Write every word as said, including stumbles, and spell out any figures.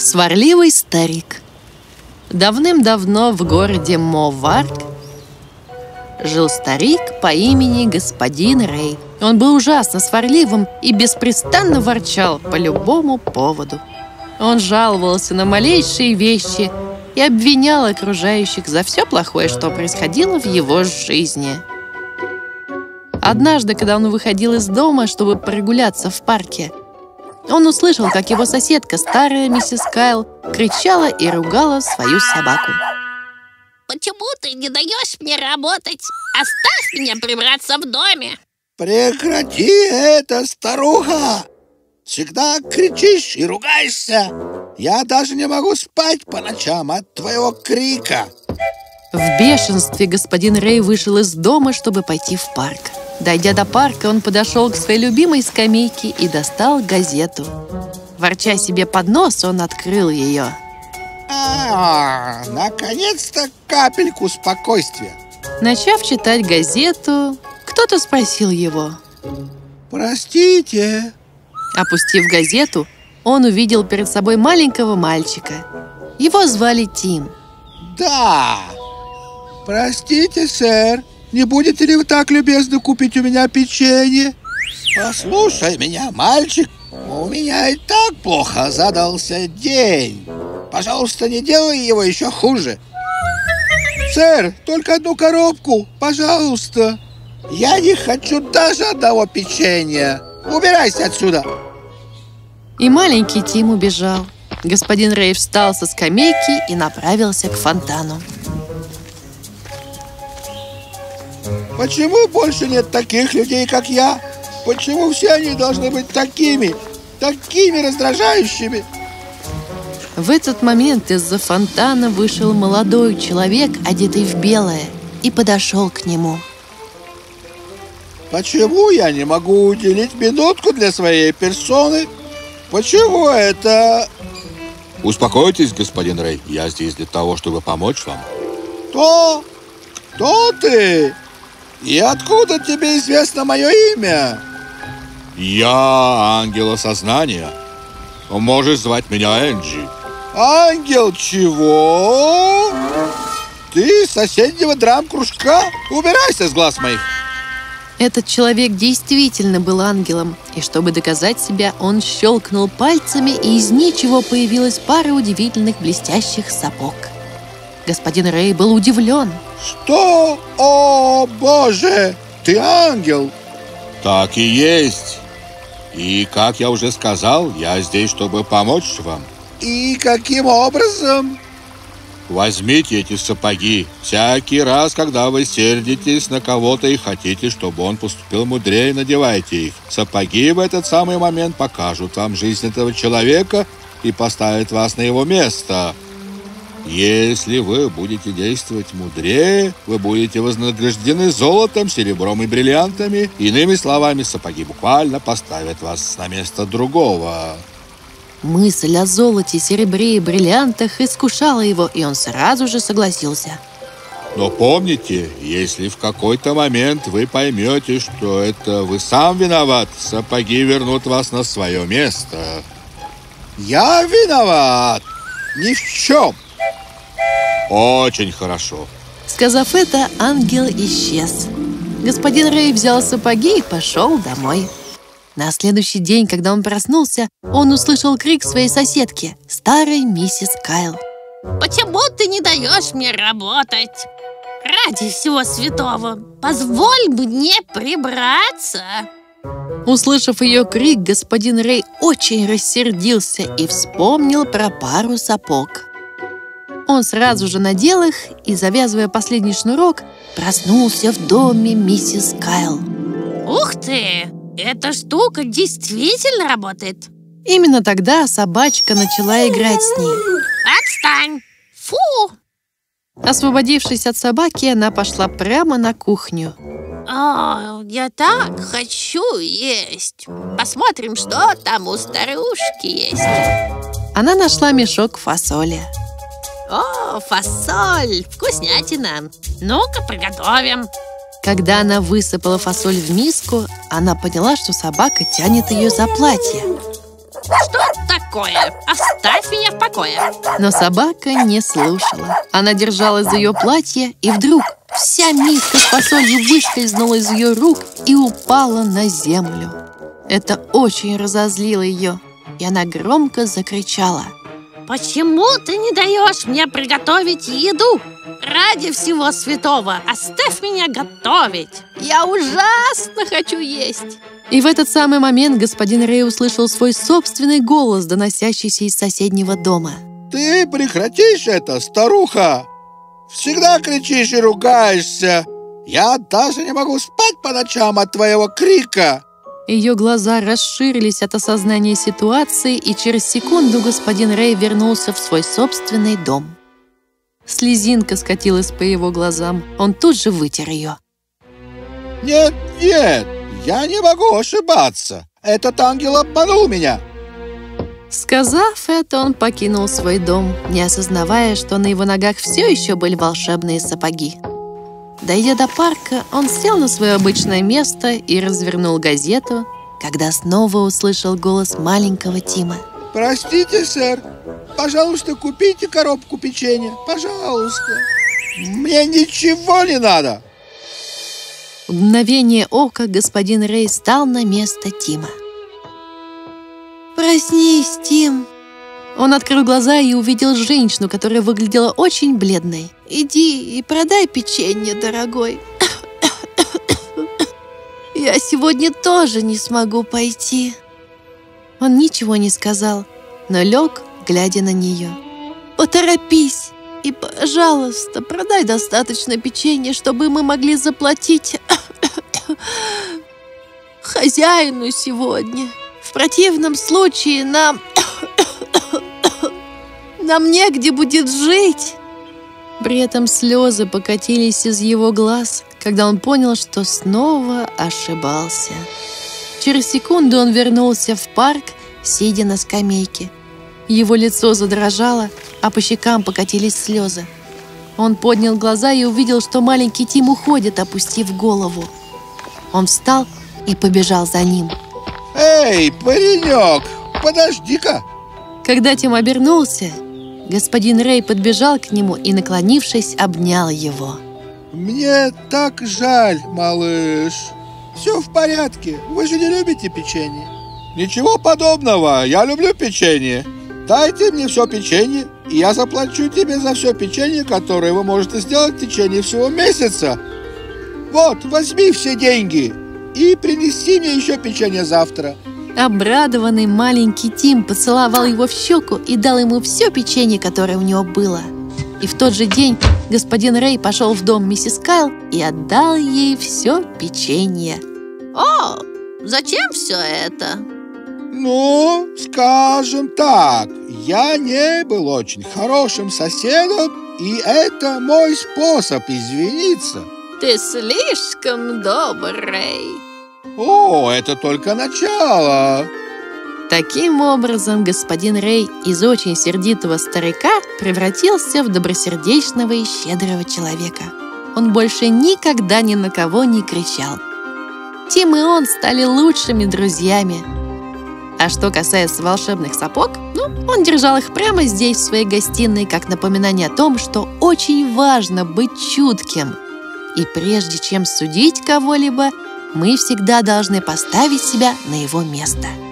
Сварливый старик. Давным-давно в городе Моварк жил старик по имени господин Рэй. Он был ужасно сварливым и беспрестанно ворчал по любому поводу. Он жаловался на малейшие вещи и обвинял окружающих за все плохое, что происходило в его жизни. Однажды, когда он выходил из дома, чтобы прогуляться в парке, он услышал, как его соседка, старая миссис Кайл, кричала и ругала свою собаку. «Почему ты не даешь мне работать? Оставь меня прибраться в доме!» «Прекрати это, старуха! Всегда кричишь и ругаешься! Я даже не могу спать по ночам от твоего крика!» В бешенстве господин Рэй вышел из дома, чтобы пойти в парк. Дойдя до парка, он подошел к своей любимой скамейке и достал газету. Ворча себе под нос, он открыл ее. А, наконец-то капельку спокойствия. Начав читать газету, кто-то спросил его: «Простите?» Опустив газету, он увидел перед собой маленького мальчика. Его звали Тим. «Да! Простите, сэр, не будете ли вы так любезны купить у меня печенье?» «Послушай меня, мальчик, у меня и так плохо задался день. Пожалуйста, не делай его еще хуже». «Сэр, только одну коробку, пожалуйста». «Я не хочу даже одного печенья. Убирайся отсюда!» И маленький Тим убежал. Господин Рэй встал со скамейки и направился к фонтану. «Почему больше нет таких людей, как я? Почему все они должны быть такими, такими раздражающими?» В этот момент из-за фонтана вышел молодой человек, одетый в белое, и подошел к нему. «Почему я не могу уделить минутку для своей персоны? Почему это...» Успокойтесь, господин Рэй. Я здесь для того, чтобы помочь вам. «Кто? Кто ты? И откуда тебе известно мое имя?» Я ангел осознания. Можешь звать меня Энджи. «Ангел чего? Ты из соседнего драм-кружка? Убирайся с глаз моих!» Этот человек действительно был ангелом, и чтобы доказать себя, он щелкнул пальцами, и из ничего появилась пара удивительных блестящих сапог. Господин Рэй был удивлен. «Что? О, Боже! Ты ангел!» Так и есть. И, как я уже сказал, я здесь, чтобы помочь вам. «И каким образом?» Возьмите эти сапоги. Всякий раз, когда вы сердитесь на кого-то и хотите, чтобы он поступил мудрее, надевайте их. Сапоги в этот самый момент покажут вам жизнь этого человека и поставят вас на его место. Если вы будете действовать мудрее, вы будете вознаграждены золотом, серебром и бриллиантами. Иными словами, сапоги буквально поставят вас на место другого. Мысль о золоте, серебре и бриллиантах искушала его, и он сразу же согласился. Но помните, если в какой-то момент вы поймете, что это вы сам виноват, сапоги вернут вас на свое место. «Я виноват? Ни в чем!» Очень хорошо. Сказав это, ангел исчез. Господин Рэй взял сапоги и пошел домой. На следующий день, когда он проснулся, он услышал крик своей соседки, старой миссис Кайл. «Почему ты не даешь мне работать? Ради всего святого, позволь мне прибраться!» Услышав ее крик, господин Рэй очень рассердился и вспомнил про пару сапог. Он сразу же надел их и, завязывая последний шнурок, проснулся в доме миссис Кайл. «Ух ты! Эта штука действительно работает!» Именно тогда собачка начала играть с ней. «Отстань! Фу!» Освободившись от собаки, она пошла прямо на кухню. «О, я так хочу есть! Посмотрим, что там у старушки есть!» Она нашла мешок фасоли. «О, фасоль! Вкуснятина! Ну-ка, приготовим!» Когда она высыпала фасоль в миску, она поняла, что собака тянет ее за платье. «Что такое? Оставь меня в покое. Но собака не слушала. Она держалась за ее платье, и вдруг вся миска с фасолью выскользнула из ее рук и упала на землю. Это очень разозлило ее, и она громко закричала: Почему ты не даешь мне приготовить еду? Ради всего святого, оставь меня готовить. Я ужасно хочу есть. И в этот самый момент господин Рэй услышал свой собственный голос, доносящийся из соседнего дома. Ты прекратишь это, старуха! Всегда кричишь и ругаешься. Я даже не могу спать по ночам от твоего крика. Ее глаза расширились от осознания ситуации, и через секунду господин Рэй вернулся в свой собственный дом. Слезинка скатилась по его глазам. Он тут же вытер ее. Нет, нет, я не могу ошибаться. Этот ангел обманул меня. Сказав это, он покинул свой дом, не осознавая, что на его ногах все еще были волшебные сапоги. Дойдя до парка, он сел на свое обычное место и развернул газету, когда снова услышал голос маленького Тима. Простите, сэр, пожалуйста, купите коробку печенья, пожалуйста. Мне ничего не надо. В мгновение ока господин Рэй стал на место Тима. «Проснись, Тим!» Он открыл глаза и увидел женщину, которая выглядела очень бледной. «Иди и продай печенье, дорогой. Я сегодня тоже не смогу пойти». Он ничего не сказал, но лег, глядя на нее. «Поторопись и, пожалуйста, продай достаточно печенья, чтобы мы могли заплатить хозяину сегодня. В противном случае нам... нам негде будет жить». При этом слезы покатились из его глаз, когда он понял, что снова ошибался. Через секунду он вернулся в парк, сидя на скамейке. Его лицо задрожало, а по щекам покатились слезы. Он поднял глаза и увидел, что маленький Тим уходит, опустив голову. Он встал и побежал за ним. Эй, паренек, подожди-ка. Когда Тим обернулся, господин Рэй подбежал к нему и, наклонившись, обнял его. Мне так жаль, малыш. Все в порядке, вы же не любите печенье? Ничего подобного, я люблю печенье. Дайте мне все печенье, и я заплачу тебе за все печенье, которое вы можете сделать в течение всего месяца. Вот, возьми все деньги и принеси мне еще печенье завтра. Обрадованный маленький Тим поцеловал его в щеку и дал ему все печенье, которое у него было. И в тот же день господин Рэй пошел в дом миссис Кайл и отдал ей все печенье. О, зачем все это? Ну, скажем так, я не был очень хорошим соседом, и это мой способ извиниться. Ты слишком добрый. О, это только начало. Таким образом, господин Рэй из очень сердитого старика превратился в добросердечного и щедрого человека. Он больше никогда ни на кого не кричал. Тим и он стали лучшими друзьями. А что касается волшебных сапог, ну, он держал их прямо здесь, в своей гостиной, как напоминание о том, что очень важно быть чутким. И прежде чем судить кого-либо, мы всегда должны поставить себя на его место.